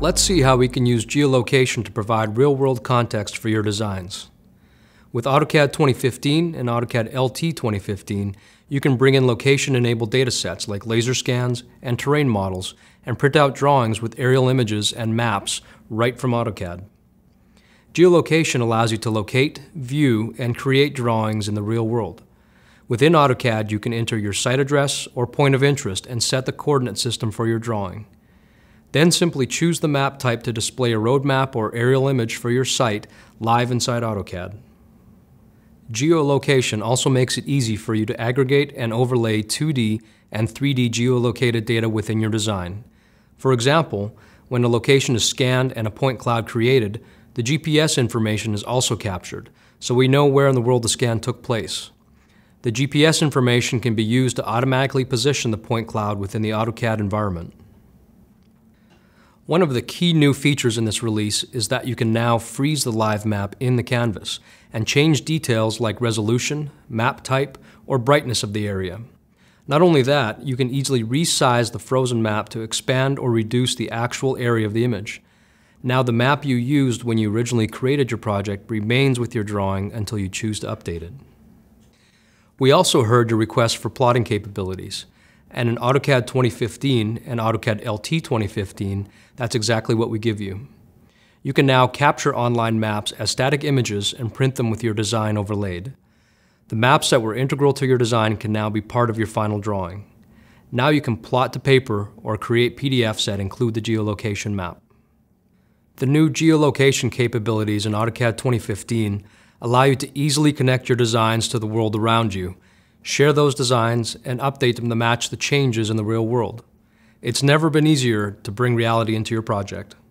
Let's see how we can use geolocation to provide real-world context for your designs. With AutoCAD 2015 and AutoCAD LT 2015, you can bring in location-enabled datasets like laser scans and terrain models and print out drawings with aerial images and maps right from AutoCAD. Geolocation allows you to locate, view, and create drawings in the real world. Within AutoCAD, you can enter your site address or point of interest and set the coordinate system for your drawing. Then simply choose the map type to display a road map or aerial image for your site live inside AutoCAD. Geolocation also makes it easy for you to aggregate and overlay 2D and 3D geolocated data within your design. For example, when a location is scanned and a point cloud created, the GPS information is also captured, so we know where in the world the scan took place. The GPS information can be used to automatically position the point cloud within the AutoCAD environment. One of the key new features in this release is that you can now freeze the live map in the canvas and change details like resolution, map type, or brightness of the area. Not only that, you can easily resize the frozen map to expand or reduce the actual area of the image. Now the map you used when you originally created your project remains with your drawing until you choose to update it. We also heard your request for plotting capabilities. And in AutoCAD 2015 and AutoCAD LT 2015, that's exactly what we give you. You can now capture online maps as static images and print them with your design overlaid. The maps that were integral to your design can now be part of your final drawing. Now you can plot to paper or create PDFs that include the geolocation map. The new geolocation capabilities in AutoCAD 2015 allow you to easily connect your designs to the world around you, share those designs, and update them to match the changes in the real world. It's never been easier to bring reality into your project.